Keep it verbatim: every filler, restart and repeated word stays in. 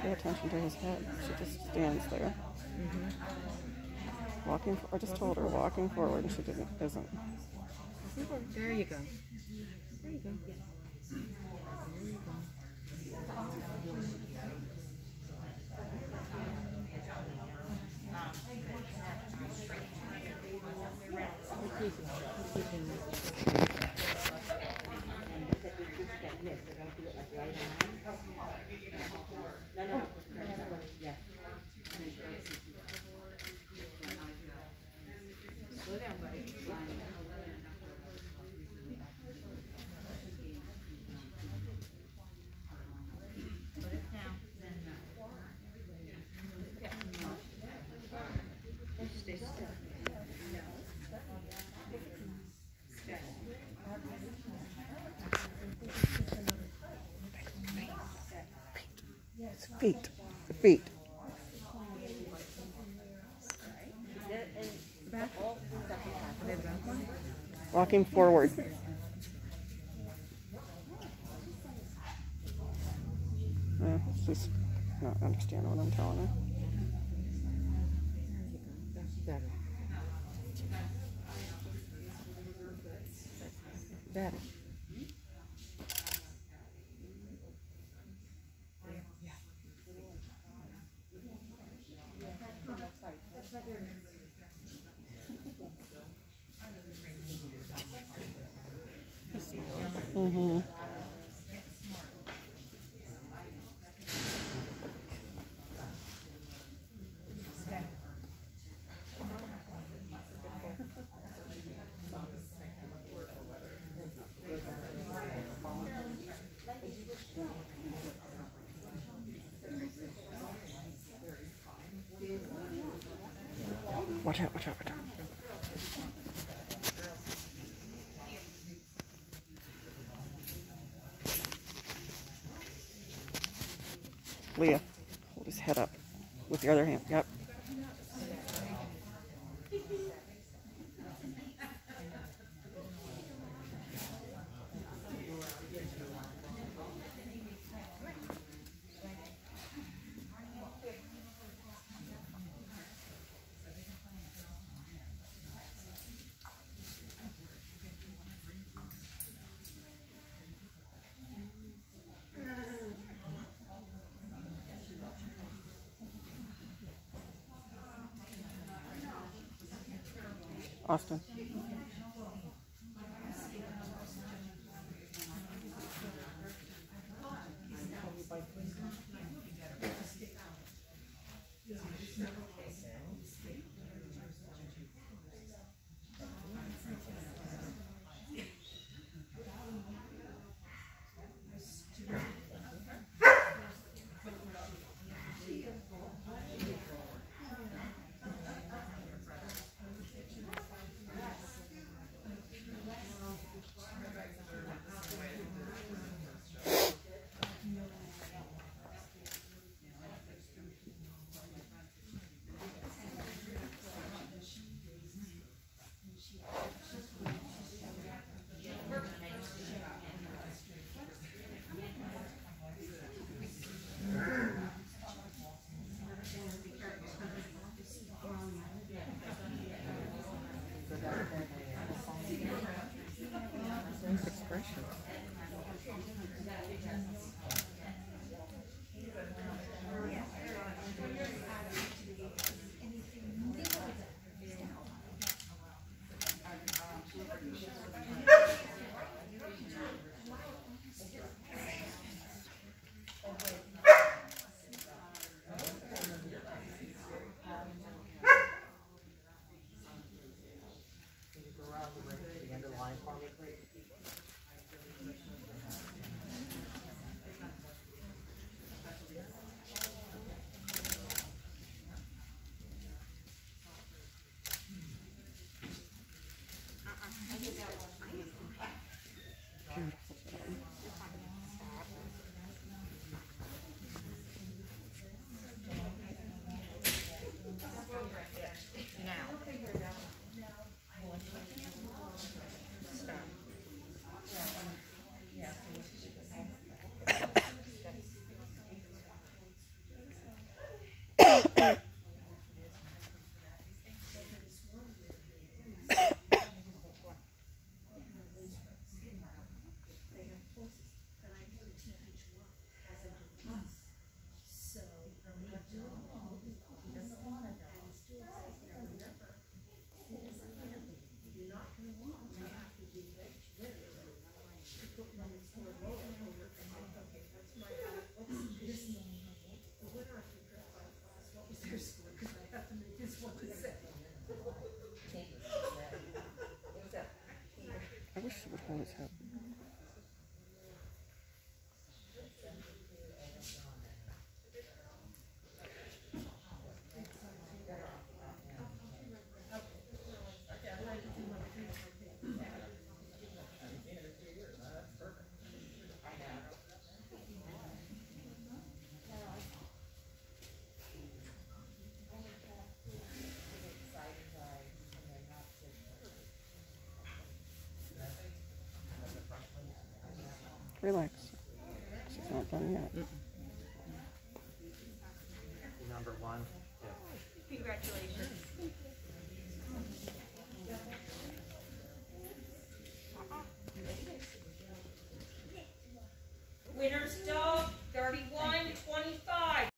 pay attention to his head. She just stands there. Mm-hmm. Walking, I just told her walking forward, and she didn't, isn't. There you go. There you go. There you go. Feet. The feet. Walking forward. Yeah, she's not understanding what I'm telling her. That's better. Better. Mm-hmm. Watch out, watch out, watch out. Leah, hold his head up with your other hand. Yep. Austin. Relax. She's not done yet. Number one. Yeah. Congratulations.